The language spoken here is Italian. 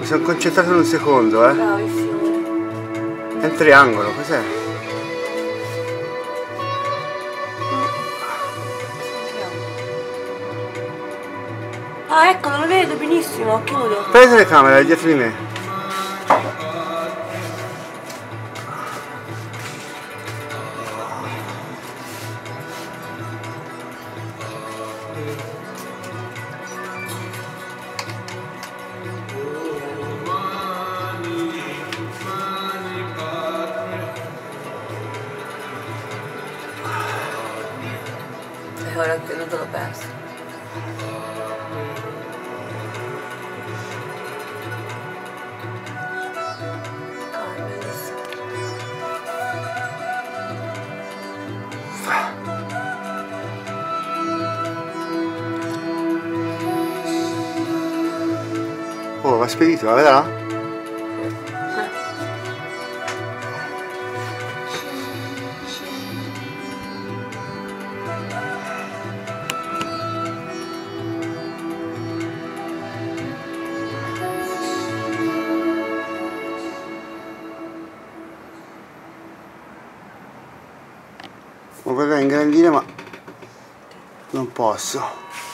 Mi sono concentrato in un secondo, eh. Bravissimo. È un triangolo, cos'è? Ah, ecco, non lo vedo benissimo, occhio nudo. Prendi la telecamera, è dietro di me. E ora che non te l'ho perso. Ah, è bellissimo. Oh, va spedito, la vedrà? Vorrei ingrandire ma non posso.